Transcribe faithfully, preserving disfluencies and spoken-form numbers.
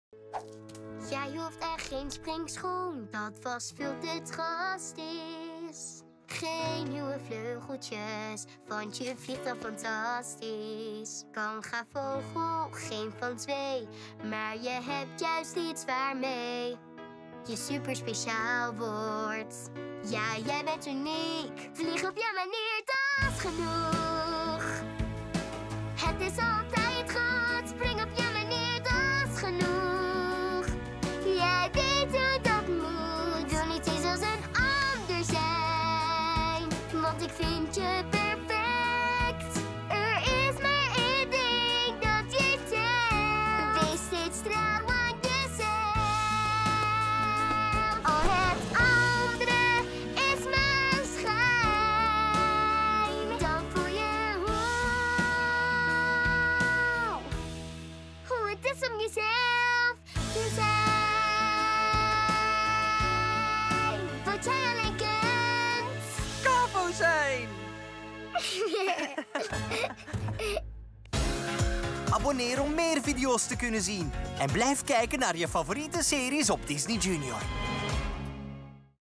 Jij hoeft echt geen springschoen, dat was veel te drastisch. Geen nieuwe vleugeltjes, want je vliegt al fantastisch. Kanga-vogel, geen van twee, maar je hebt juist iets waarmee je super speciaal wordt. Ja, jij bent uniek, vlieg op jouw manier, dat is genoeg. Het is altijd goed, spring op jouw manier, dat is genoeg. Jij weet hoe dat moet, doe niet iets als een ander zijn, want ik vind je perfect. Er is maar één ding dat je telt, wees steeds trouw aan jezelf. Al het andere is maar schijn, dan voel je hoe, hoe het is om jezelf te zijn. Wat jij alleen kent. Kanvo zijn! Abonneer om meer video's te kunnen zien. En blijf kijken naar je favoriete series op Disney Junior.